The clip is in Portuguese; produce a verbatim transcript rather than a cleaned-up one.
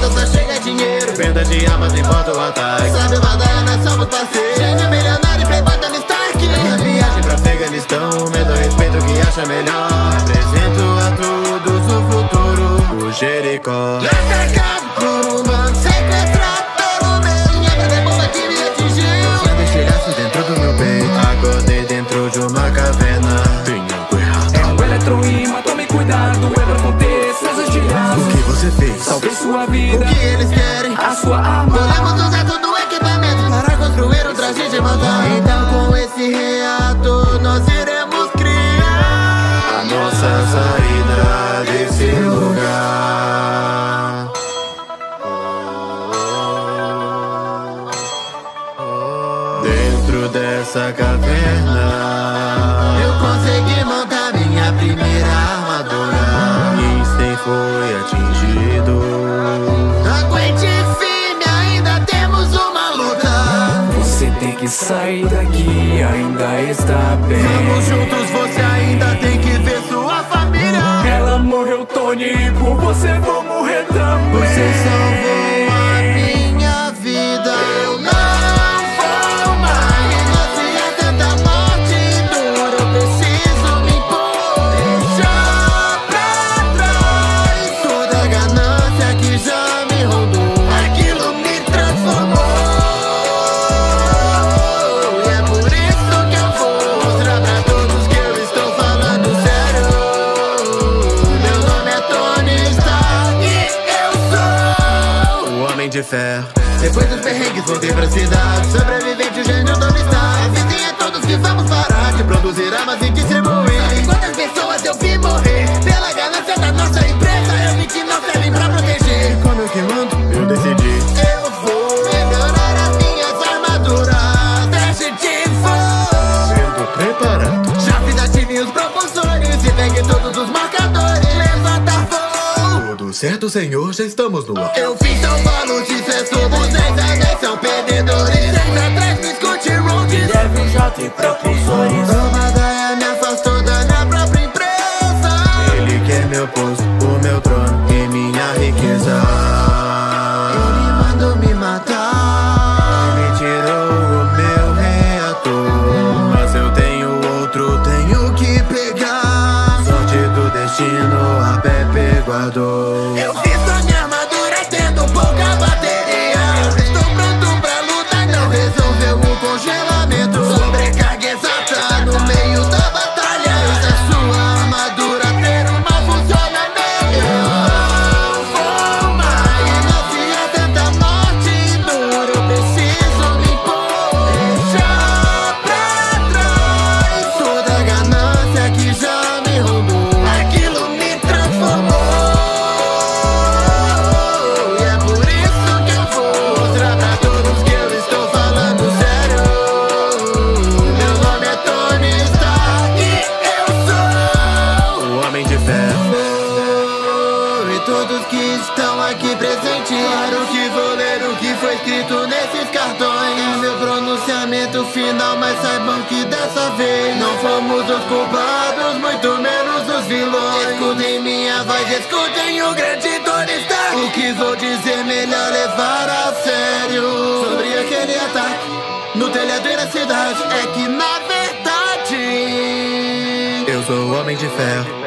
só chega dinheiro. Venda de armas em fotoataque. Sabe o batalha, nós somos parceiros. Gênio milionário e playboy Tony Stark. Na viagem pra Afeganistão, medo, respeito que acha melhor. Apresento a todos o futuro, o Jericó. Atacado por um bando, sequestrado pelo meio. Lembra da bomba que me atingiu? Quando estilhaço dentro do meu peito, acordei dentro de uma caverna. Tem algo errado. É um eletroímã, tome cuidado, é pra conter seus estilhaços. O que você fez? Salvei sua vida, O que eles querem? a sua arma. Podemos usar todo o equipamento para construir um traje de matar. Então com esse reator nós iremos criar A nossa saída desse lugar. Dentro dessa caverna Eu consegui montar minha primeira armadura. Einstein foi atingido. Aguente firme, ainda temos uma luta. Você tem que sair daqui, ainda está bem. Vamos juntos, você ainda tem que ver sua família. Ela morreu, Tony, e por você vou morrer também. Você salvou a minha vida. Eu não vou mais negociar tanta morte dura. Eu preciso me impor, deixar pra trás toda a ganância que já me rondou. Aquilo me transformou. E é por isso que eu vou mostrar pra todos que eu estou falando sério. Meu nome é Tony Stark e eu sou O homem de fé. depois dos perrengues voltei pra cidade. Sobrevivente, o gênio Tony Stark. Avisem a todos que vamos parar de produzir armas e distribuir. Sabe quantas pessoas eu vi morrer pela ganância da nossa empresa? Eu vi que não servem pra proteger. Como eu que mando, eu decidi. Eu vou melhorar as minhas armaduras. Teste de fogo. Sendo preparado. Já fiz ativem os propulsores e peguei todos os marcadores. Levanta fogo. Tudo certo, senhor, já estamos no ar. Eu fiz São Paulo de sucesso. Os dez a dez são perdedores. Seis atrás me escute rounds. Deve já ter propulsores. Obadiah me afastou da minha própria empresa. Ele quer meu posto, o meu trono e minha riqueza. Ele mandou me matar. Me tirou o meu reator, mas eu tenho outro, tenho que pegar. Sorte do destino, a Pepe guardou. Eu fiz a minha armadura tendo pouca bateria. Estou pronto pra lutar, não resolveu o congelamento. Sobrecarga exata no meio da batalha. Fez a sua armadura ter um mau funcionamento. Eu não vou mais negociar tanta morte dura. Eu preciso me impor, deixar pra trás toda a ganância que já me rondou. Aquilo me transformou. E é por isso que eu vou mostrar pra todos que eu estou falando sério. Meu nome é Tony Stark e eu sou O homem de fé. E todos que estão aqui presentes, claro que vou ler o que foi escrito nesses cartões. É meu pronunciamento final, mas saibam que dessa vez não fomos os culpados, muito menos os vilões. Escutem minha voz, escutem o grande Tony Stark. O que vou dizer melhor levar a sério. Sobre aquele ataque no telhado e na cidade, é que na verdade Eu sou o homem de fé.